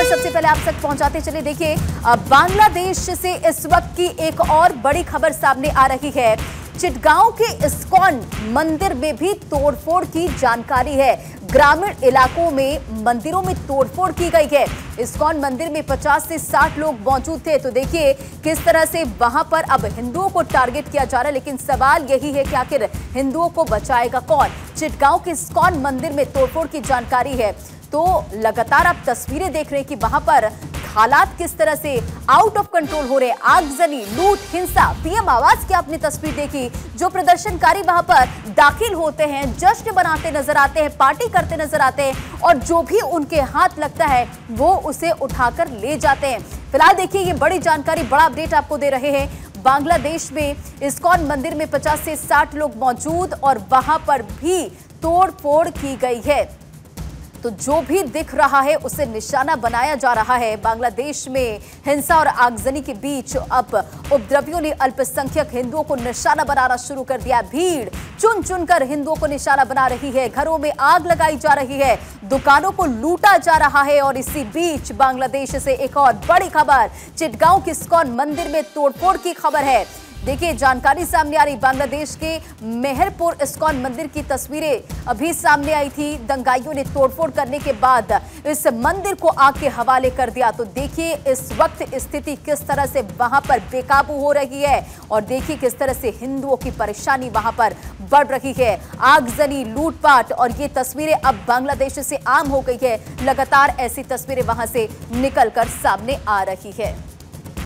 सबसे पहले आप तक पहुंचाते चले। देखिए, बांग्लादेश से इस वक्त की एक और बड़ी खबर सामने आ रही है। चिटगांव के इस्कॉन मंदिर में भी तोड़फोड़ की जानकारी है। ग्रामीण इलाकों में मंदिरों में तोड़फोड़ की गई है। इस्कॉन मंदिर में 50 से 60 लोग मौजूद थे। तो देखिए किस तरह से वहां पर अब हिंदुओं को टारगेट किया जा रहा है, लेकिन सवाल यही है कि आखिर हिंदुओं को बचाएगा कौन। चिटगांव के इस्कॉन मंदिर में तोड़फोड़ की जानकारी है। तो लगातार आप तस्वीरें देख रहे हैं कि वहां पर हालात किस तरह से आउट ऑफ कंट्रोल हो रहे हैं। आगजनी, लूट, हिंसा। पीएम आवास की आपने तस्वीर देखी, जो प्रदर्शनकारी वहां पर दाखिल होते हैं, जश्न बनाते नजर आते हैं, पार्टी करते नजर आते हैं और जो भी उनके हाथ लगता है वो उसे उठाकर ले जाते हैं। फिलहाल देखिए ये बड़ी जानकारी, बड़ा अपडेट आपको दे रहे हैं। बांग्लादेश में इस्कॉन मंदिर में 50 से 60 लोग मौजूद और वहां पर भी तोड़फोड़ की गई है। तो जो भी दिख रहा है उसे निशाना बनाया जा रहा है। बांग्लादेश में हिंसा और आगजनी के बीच अब उपद्रवियों ने अल्पसंख्यक हिंदुओं को निशाना बनाना शुरू कर दिया। भीड़ चुन चुनकर हिंदुओं को निशाना बना रही है। घरों में आग लगाई जा रही है, दुकानों को लूटा जा रहा है। और इसी बीच बांग्लादेश से एक और बड़ी खबर, चिटगांव के इस्कॉन मंदिर में तोड़फोड़ की खबर है। देखिए जानकारी सामने आ रही, बांग्लादेश के मेहरपुर इस्कॉन मंदिर की तस्वीरें अभी सामने आई थी। दंगाइयों ने तोड़फोड़ करने के बाद इस मंदिर को आग के हवाले कर दिया। तो देखिए इस वक्त स्थिति किस तरह से वहां पर बेकाबू हो रही है और देखिए किस तरह से हिंदुओं की परेशानी वहां पर बढ़ रही है। आगजनी, लूटपाट और ये तस्वीरें अब बांग्लादेश से आम हो गई है। लगातार ऐसी तस्वीरें वहां से निकलकर सामने आ रही है।